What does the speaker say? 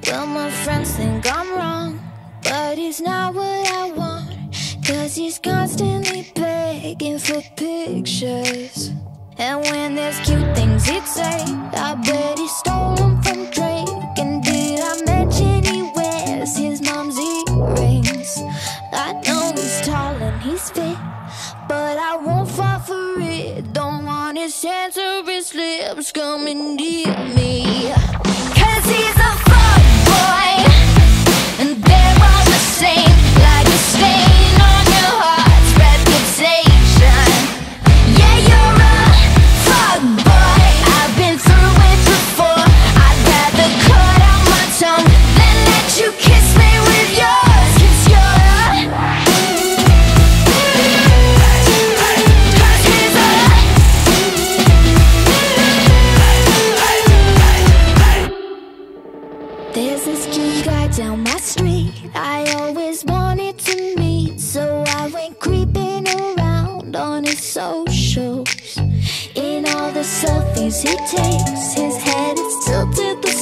Well, my friends think I'm wrong, but he's not what I want, 'cause he's constantly begging for pictures. And when there's cute things he'd say, I bet he stole them from Drake. And did I mention he wears his mom's earrings? I know he's tall and he's fit, but I won't fall for it. Don't want his hands or his lips coming near me, 'cause he's a fuckboy, and they're all the same, like a stain on your heart's reputation. Yeah, you're a fuckboy, I've been through it before. I'd rather cut out my tongue than let you kiss me with yours, 'cause you're a There's this cute guy down my street I always wanted to meet, so I went creeping around on his socials. In all the selfies he takes, his head is tilted the